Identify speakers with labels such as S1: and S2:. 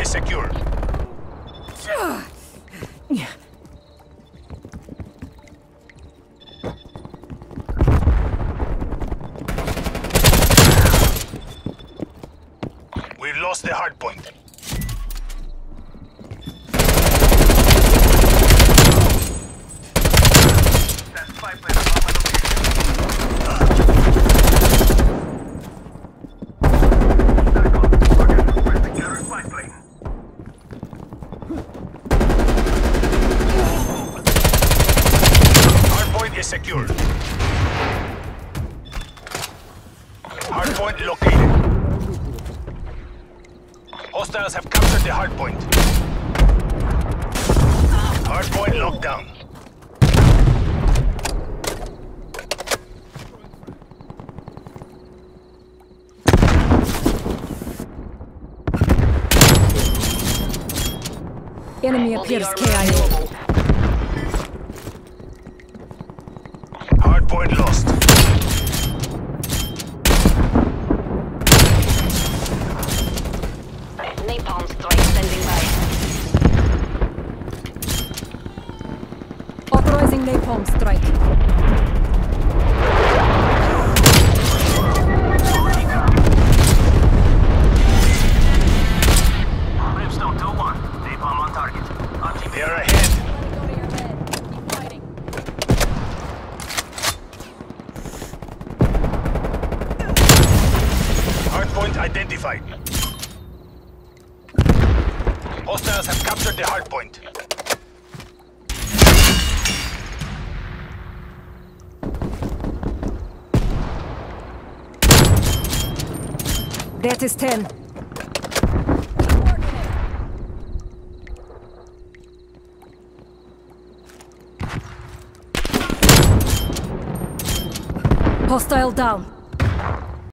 S1: is secure. We've lost the hard point. Hardpoint is secured. Hardpoint located. Hostiles have captured the hardpoint. Hardpoint locked down.
S2: Enemy appears KIA.
S1: Hardpoint lost.
S3: Napalm strike standing by.
S2: Authorizing napalm strike.
S4: Brimstone 2-1. Napalm on target.
S1: They are ahead.
S2: Keep fighting.
S1: Hardpoint identified. Hostiles have captured the hardpoint.
S2: That is 10. Hostile down.